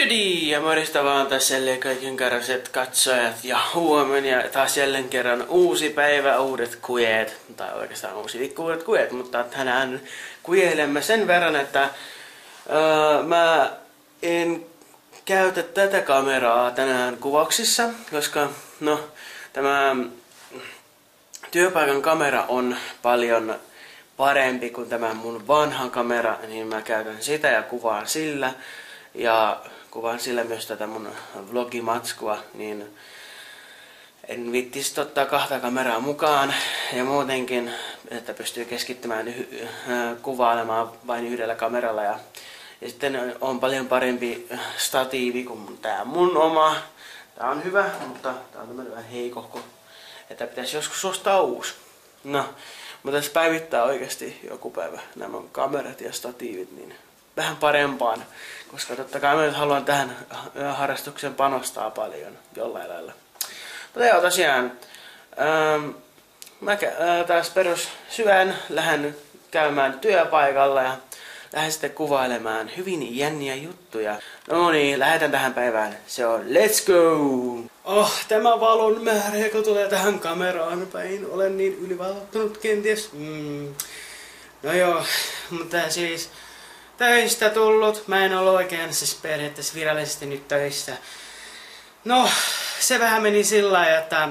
Jydi! Ja morjesta vaan tässä jälleen kaiken karaiset katsojat ja huomenna taas jälleen kerran uusi päivä, uudet kujeet. Tai oikeastaan uusi viikko, uudet kujeet, mutta tänään kujeilemme sen verran, että mä en käytä tätä kameraa tänään kuvauksissa, koska no tämä työpaikan kamera on paljon parempi kuin tämä mun vanha kamera, niin mä käytän sitä ja kuvaan sillä. Ja kuvaan sillä myös tätä mun vlogimatskua, niin en viittisi ottaa kahta kameraa mukaan. Ja muutenkin, että pystyy keskittymään kuvailemaan vain yhdellä kameralla. Ja sitten on paljon parempi statiivi kuin tää mun oma. Tää on hyvä, mutta tää on tämmönen vähän heikohko. Että pitäisi joskus ostaa uusi. No, mutta tässä päivittää oikeasti joku päivä nämä kamerat ja statiivit niin vähän parempaan, koska totta kai mä haluan tähän harrastukseen panostaa paljon jollain lailla. Mutta joo, tosiaan mä taas perussyön, lähden käymään työpaikalla ja lähden sitten kuvailemaan hyvin jänniä juttuja. No niin, lähdetään tähän päivään. Se on let's go! Tämä valon määrä, joka tulee tähän kameraan päin. Olen niin ylivalottunut kenties. No joo, mutta siis töistä tullut. Mä en ole oikein siis periaatteessa virallisesti nyt töissä. No, se vähän meni sillä lailla, että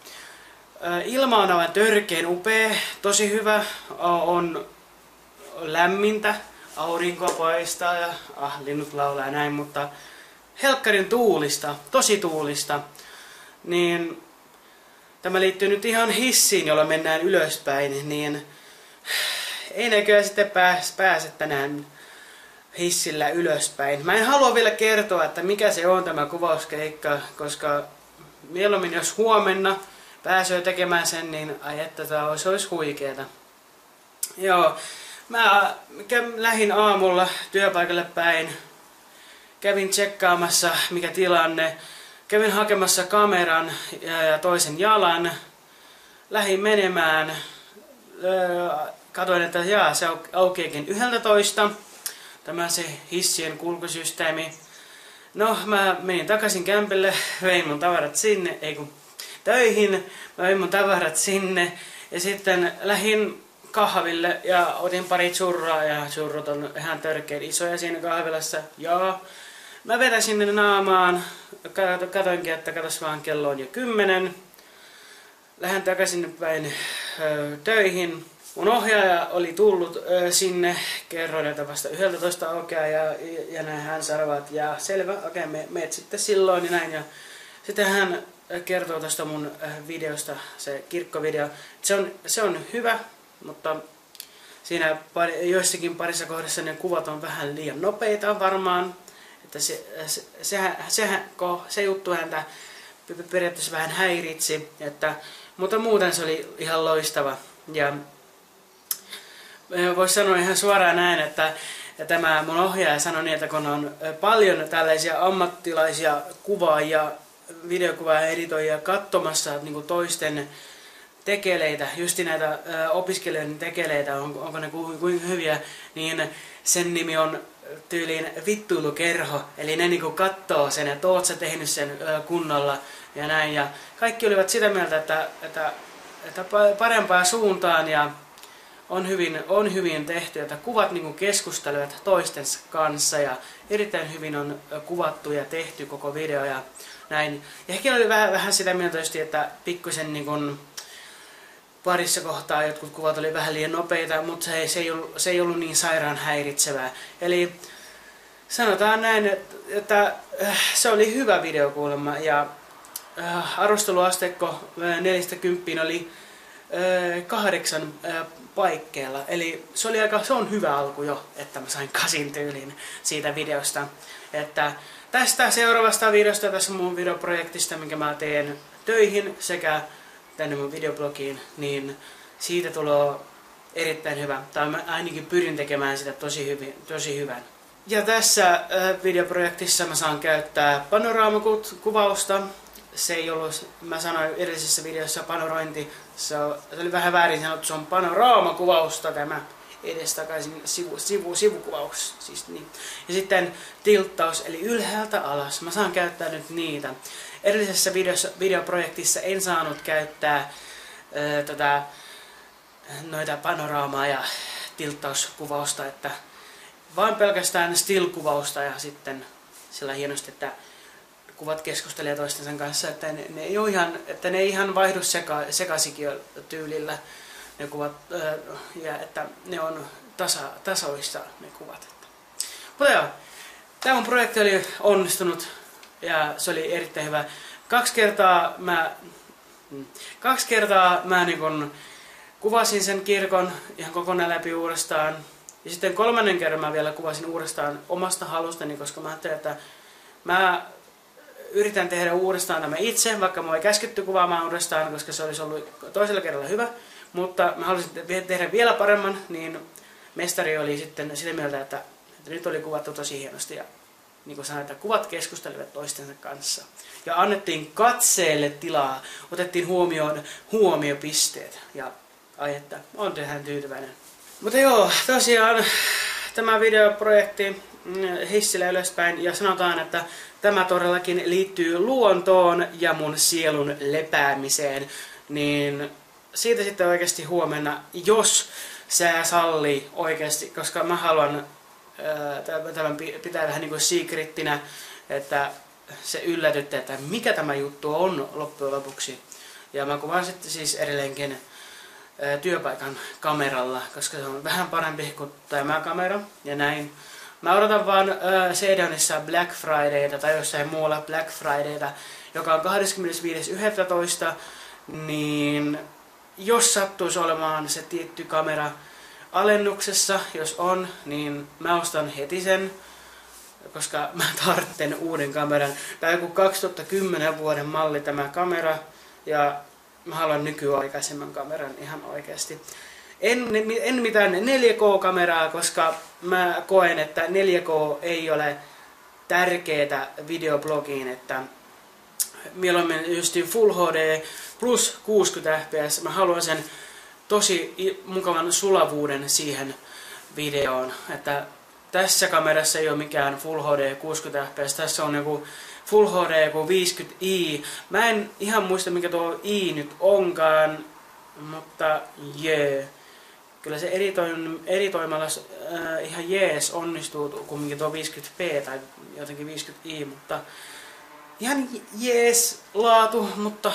ilma on aivan törkeen upea, tosi hyvä, on lämmintä, aurinkoa paistaa ja linnut laulaa ja näin, mutta helkkarin tuulista, tosi tuulista, niin tämä liittyy nyt ihan hissiin, jolla mennään ylöspäin, niin ei näköjään sitten pääse tänään hissillä ylöspäin. Mä en halua vielä kertoa, että mikä se on tämä kuvauskeikka, koska mieluummin jos huomenna pääsee tekemään sen, niin ai että se olisi huikeeta. Joo, mä lähdin aamulla työpaikalle päin, kävin tsekkaamassa mikä tilanne, kävin hakemassa kameran ja toisen jalan, lähdin menemään, katsoin, että se aukeakin 11. Tämä se hissien kulkusysteemi. No, mä menin takaisin kämpille, vein mun tavarat sinne, töihin, mä vein mun tavarat sinne ja sitten lähdin kahville ja otin pari churraa ja churrut on ihan törkeän isoja siinä kahvilassa. Ja mä vetäsin sinne naamaan, katoinkin, että katos vaan kello on jo 10. Lähden takaisin päin töihin. Mun ohjaaja oli tullut sinne, kerroin, että vasta 11 aukeaa ja näin hän sanovat, ja selvä, okei, meet sitten silloin ja näin. Ja sitten hän kertoo tästä mun videosta, se kirkkovideo. Se on hyvä, mutta siinä joissakin parissa kohdassa ne kuvat on vähän liian nopeita varmaan. Että se juttu häntä periaatteessa vähän häiritsi, mutta muuten se oli ihan loistava. Ja voisi sanoa ihan suoraan näin, että tämä mun ohjaaja sanoi niin, että kun on paljon tällaisia ammattilaisia kuvaajia, videokuvaajia, editoijia katsomassa niin kuin toisten tekeleitä, justi näitä opiskelijoiden tekeleitä, onko ne kuinka hyviä, niin sen nimi on tyyliin vittuilukerho. Eli ne niin kuin katsoo sen, että oot sä tehnyt sen kunnolla ja näin. Ja kaikki olivat sitä mieltä, että parempaan suuntaan ja on hyvin tehty, että kuvat niin kuin keskustelevat toistensa kanssa ja erittäin hyvin on kuvattu ja tehty koko video ja näin. Ehkä oli vähän sitä mieltä just, että pikkusen niin kuin parissa kohtaa jotkut kuvat oli vähän liian nopeita, mutta se ei ollut niin sairaan häiritsevää. Eli sanotaan näin, että se oli hyvä video kuulemma ja arvosteluasteikko 4–10 oli 8 paikkeilla. Eli se on hyvä alku jo, että mä sain 8 tyylin siitä videosta. Että tästä seuraavasta videosta, tässä mun videoprojektista, minkä mä teen töihin sekä tänne mun videoblogiin, niin siitä tulee erittäin hyvä. Tai mä ainakin pyrin tekemään sitä tosi hyvän. Ja tässä videoprojektissa mä saan käyttää panoraamakuvausta. Se ei ollut, mä sanoin edellisessä videossa panorointi, se oli vähän väärin sanottu, se on panoraamakuvausta tämä, edestakaisin sivukuvaus. Siis niin. Ja sitten tilttaus, eli ylhäältä alas. Mä saan käyttää nyt niitä. Edellisessä videoprojektissa en saanut käyttää noita panoraamaa ja tilttauskuvausta, että vaan pelkästään still-kuvausta ja sitten sillä hienosti, että kuvat keskustelee toistensa kanssa, että ne ei ihan vaihdu sekaisin-tyylillä ne kuvat, ja että ne on tasoissa ne kuvat. Mutta joo, tämä mun projekti oli onnistunut ja se oli erittäin hyvä. Kaksi kertaa mä niin kun kuvasin sen kirkon ihan kokonaan läpi uudestaan. Ja sitten kolmannen kerran mä vielä kuvasin uudestaan omasta halustani, koska mä ajattelin, että mä yritän tehdä uudestaan tämä itse, vaikka mä ei käsketty kuvaamaan uudestaan, koska se olisi ollut toisella kerralla hyvä. Mutta mä halusin tehdä vielä paremman, niin mestari oli sitten sitä mieltä, että nyt oli kuvattu tosi hienosti. Ja niin kuin sanoin, että kuvat keskustelivat toistensa kanssa. Ja annettiin katseelle tilaa, otettiin huomioon huomiopisteet. Ja ai että, on tähän tyytyväinen. Mutta joo, tosiaan tämä videoprojekti hissillä ylöspäin ja sanotaan, että tämä todellakin liittyy luontoon ja mun sielun lepäämiseen, niin siitä sitten oikeasti huomenna, jos sää sallii oikeasti, koska mä haluan tämän pitää vähän niin kuin secrettinä, että se yllätytte, että mikä tämä juttu on loppujen lopuksi. Ja mä kuvaan sitten siis edelleenkin työpaikan kameralla, koska se on vähän parempi kuin tämä kamera ja näin. Mä odotan vaan Seedonissa Black Fridayta tai jossain muualla Black Fridayta, joka on 25.11. Niin jos sattuisi olemaan se tietty kamera alennuksessa, jos on, niin mä ostan heti sen, koska mä tarvitsen uuden kameran. Tämä on joku 2010 vuoden malli tämä kamera ja mä haluan nykyaikaisemman kameran ihan oikeasti. En mitään 4K-kameraa, koska mä koen, että 4K ei ole tärkeää videoblogiin, että mieluummin just Full HD plus 60 fps. Mä haluan sen tosi mukavan sulavuuden siihen videoon, että tässä kamerassa ei ole mikään Full HD 60 fps, tässä on joku Full HD joku 50i. Mä en ihan muista mikä tuo i nyt onkaan, mutta jee. Kyllä se editoimalla ihan jees onnistuu kumminkin tuo 50p tai jotenkin 50i, mutta ihan jees laatu, mutta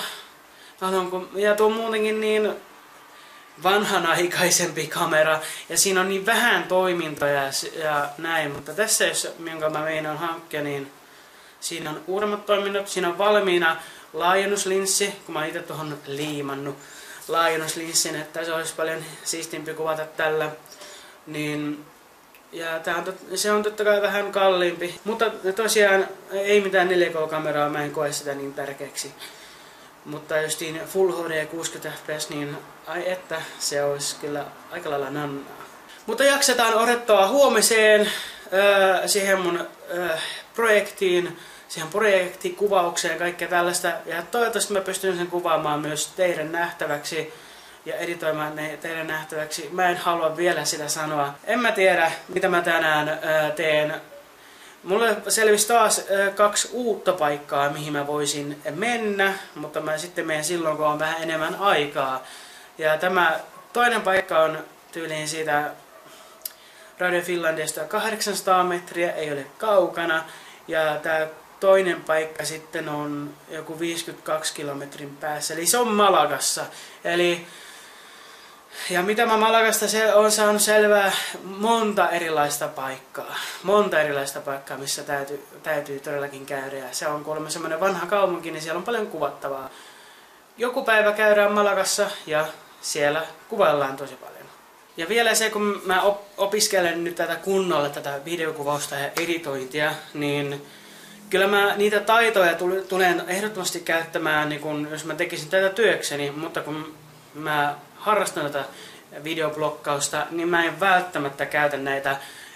ja tuo muutenkin niin vanhanaikaisempi kamera ja siinä on niin vähän toimintoja ja näin, mutta tässä jos minkä mä meinaan hankkia, niin siinä on uudemmat toiminnot, siinä on valmiina laajennuslinssi, kun mä oon itse tuohon liimannut laajennuslinssin, että se olisi paljon siistimpi kuvata tällä, niin ja se on totta kai vähän kalliimpi, mutta tosiaan ei mitään 4K-kameraa, mä en koe sitä niin tärkeäksi. Mutta justiin Full HD 60 fps, niin ai että, se olisi kyllä aika lailla nannaa. Mutta jaksetaan odottaa huomiseen siihen mun projektiin, siihen projektikuvaukseen ja kaikkea tällaista. Ja toivottavasti mä pystyn sen kuvaamaan myös teidän nähtäväksi ja editoimaan ne teidän nähtäväksi. Mä en halua vielä sitä sanoa. En mä tiedä, mitä mä tänään teen. Mulle selvisi taas 2 uutta paikkaa, mihin mä voisin mennä, mutta mä sitten menen silloin, kun on vähän enemmän aikaa. Ja tämä toinen paikka on tyyliin siitä Radio Finlandista 800 metriä, ei ole kaukana. Ja tämä toinen paikka sitten on joku 52 kilometrin päässä, eli se on Malagassa. Ja mitä mä Malagasta on saanut selvää, monta erilaista paikkaa, missä täytyy todellakin käydä. Ja se on kuulemma semmoinen vanha kaupunki, niin siellä on paljon kuvattavaa. Joku päivä käydään Malagassa ja siellä kuvaillaan tosi paljon. Ja vielä se, kun mä opiskelen nyt kunnolla tätä videokuvausta ja editointia, niin kyllä mä niitä taitoja tulen ehdottomasti käyttämään, niin kun, jos mä tekisin tätä työkseni, mutta kun mä harrastan tätä videoblokkausta, niin mä en välttämättä käytä näitä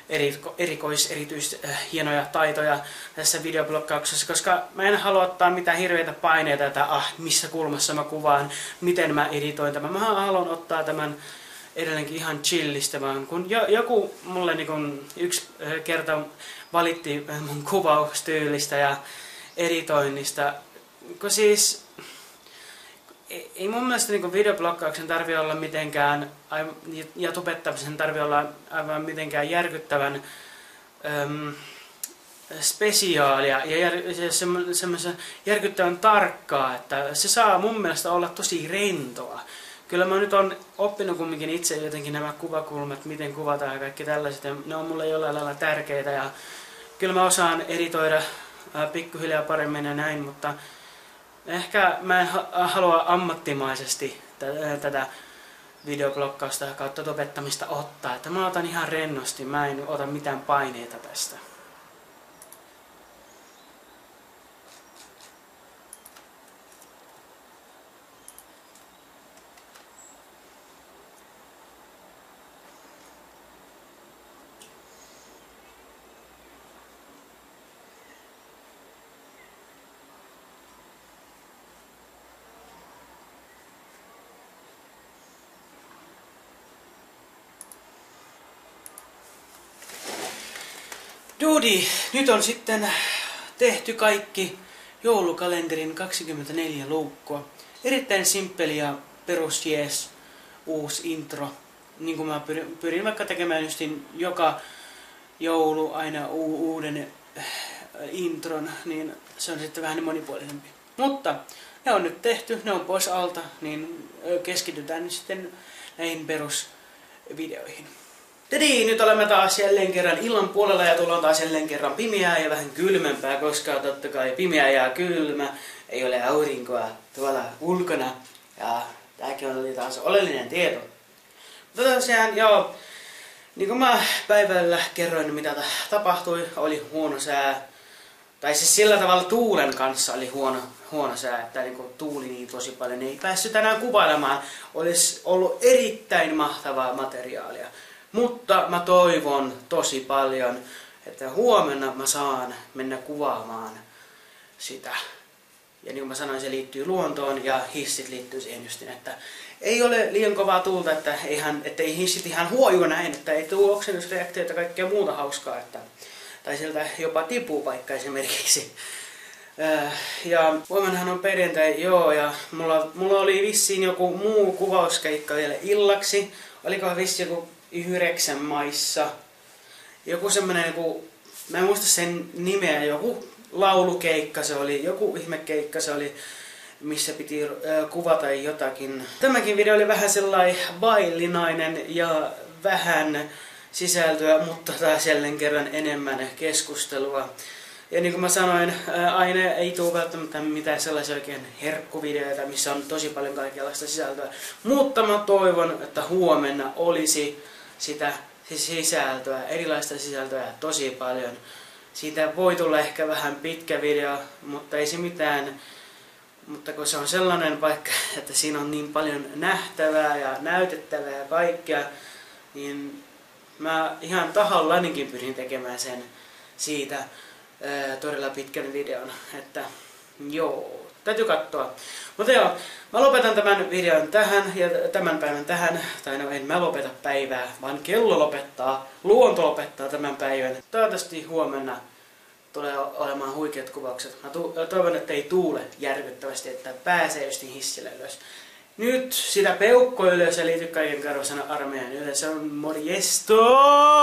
hienoja taitoja tässä videoblokkauksessa, koska mä en halua ottaa mitään hirveitä paineita, että missä kulmassa mä kuvaan, miten mä editoin tämän. Mä haluan ottaa tämän edelleenkin ihan chillistä, vaan kun joku mulle niin yksi kerta valitti mun kuvaustyylistä ja editoinnista, kun siis ei mun mielestä niin videoblokkauksen tarvitse olla mitenkään, ja tubettamisen tarvitse olla aivan mitenkään järkyttävän spesiaalia ja semmoisen järkyttävän tarkkaa, että se saa mun mielestä olla tosi rentoa. Kyllä mä nyt on oppinut kumminkin itse jotenkin nämä kuvakulmat, miten kuvataan ja kaikki tällaiset, ja ne on mulle jollain lailla tärkeitä, ja kyllä mä osaan editoida pikkuhiljaa paremmin ja näin, mutta ehkä mä en halua ammattimaisesti tätä videoblokkausta kautta tubettamista ottaa, että mä otan ihan rennosti, mä en ota mitään paineita tästä. Duudi, nyt on sitten tehty kaikki joulukalenterin 24 luukkua. Erittäin simppeli ja perusjees uusi intro. Niin kuin mä pyrin vaikka tekemään justin joka joulu aina uuden intron, niin se on sitten vähän monipuolisempi. Mutta ne on nyt tehty, ne on pois alta, niin keskitytään nyt sitten näihin perusvideoihin. Nyt olemme taas jälleen kerran illan puolella ja tuolla on taas jälleen kerran pimeää ja vähän kylmempää, koska totta kai pimeä ja kylmä, ei ole aurinkoa tuolla ulkona. Ja tämäkin oli taas oleellinen tieto. Mutta tosiaan joo, niin kuin mä päivällä kerroin mitä tapahtui, oli huono sää. Tai siis sillä tavalla tuulen kanssa oli huono sää, että niin tuuli niin tosi paljon ei päässyt tänään kuvailemaan. Olisi ollut erittäin mahtavaa materiaalia. Mutta mä toivon tosi paljon, että huomenna mä saan mennä kuvaamaan sitä. Ja niin kuin mä sanoin, se liittyy luontoon ja hissit liittyy siihen justin, että ei ole liian kovaa tuulta, ettei hissit ihan huoju näin, että ei tule oksennusreaktioita ja kaikkea muuta hauskaa. Tai sieltä jopa tipuu vaikka esimerkiksi. Ja huomennahan on perjantai, joo, ja mulla oli vissiin joku muu kuvauskeikka vielä illaksi. Olikohan vissiin joku 9 maissa. Joku semmonen, mä en muista sen nimeä, joku laulukeikka se oli, joku ihmekeikka se oli, missä piti kuvata jotakin. Tämäkin video oli vähän sellainen vaillinainen ja vähän sisältöä, mutta taas jälleen kerran enemmän keskustelua. Ja niin kuin mä sanoin, aina ei tule välttämättä mitään sellaisia oikein herkkuvideoita, missä on tosi paljon kaikenlaista sisältöä. Mutta mä toivon, että huomenna olisi sitä sisältöä, erilaista sisältöä tosi paljon. Siitä voi tulla ehkä vähän pitkä video, mutta ei se mitään. Mutta kun se on sellainen paikka, että siinä on niin paljon nähtävää ja näytettävää ja kaikkea, niin mä ihan tahallanikin pyrin tekemään sen siitä todella pitkän videon, että joo, täytyy katsoa. Mutta joo, mä lopetan tämän videon tähän ja tämän päivän tähän, tai no en mä lopeta päivää, vaan kello lopettaa, luonto lopettaa tämän päivän. Toivottavasti huomenna tulee olemaan huikeat kuvaukset. Mä toivon, että ei tuule järkyttävästi, että pääsee just hissille ylös. Nyt sitä peukkoa ylös ja liity kaiken karvasana armeijan ylös. Se on morjesto!